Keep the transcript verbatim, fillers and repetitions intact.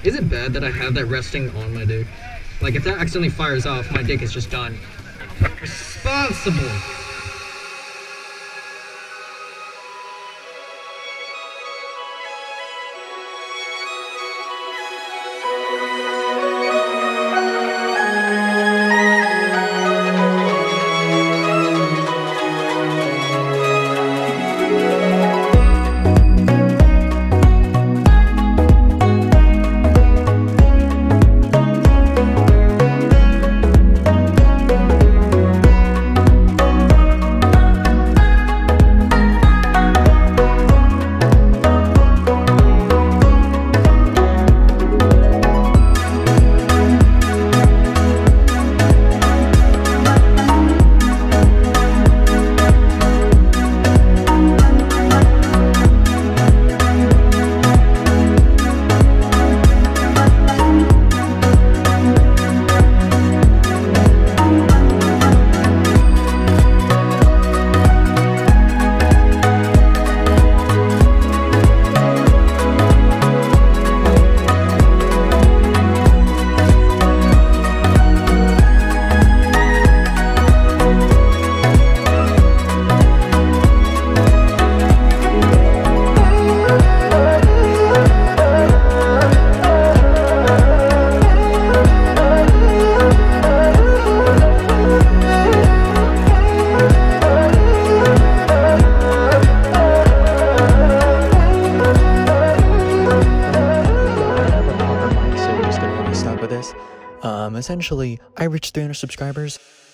Is it bad that I have that resting on my dick? Like, if that accidentally fires off, my dick is just done. Responsible! Um, essentially, I reached three hundred subscribers.